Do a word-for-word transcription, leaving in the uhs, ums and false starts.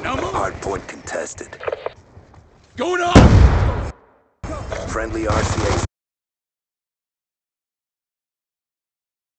Now move! Hardpoint contested. Going on! Friendly R C X